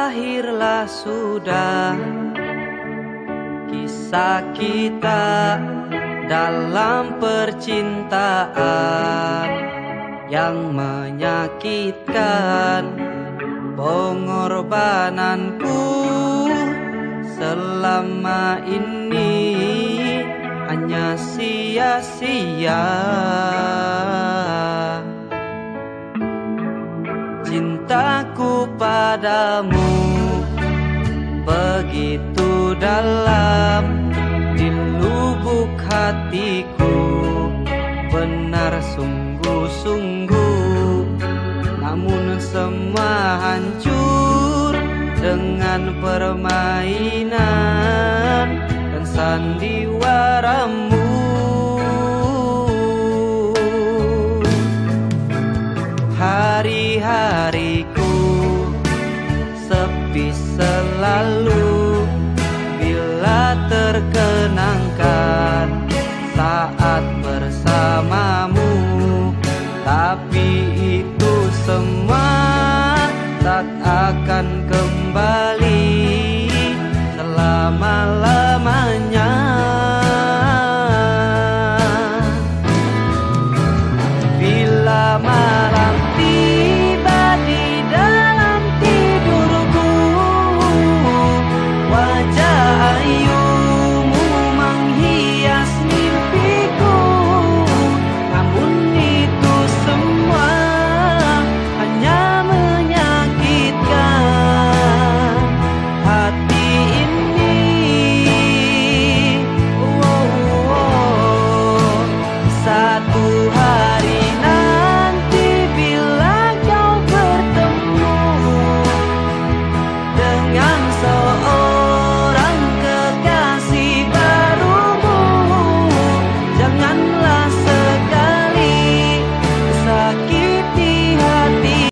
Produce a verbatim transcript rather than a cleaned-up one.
berakhirlah sudah kisah kita dalam percintaan yang menyakitkan. Pengorbananku selama ini hanya sia-sia. Cintaku padamu begitu dalam, di lubuk hatiku benar sungguh-sungguh. Namun semua hancur dengan permainan dan sandiwaramu. Hari-hariku sepi selalu bila terkenangkan saat bersamamu. Tapi itu semua tak akan kembali selama-lamanya.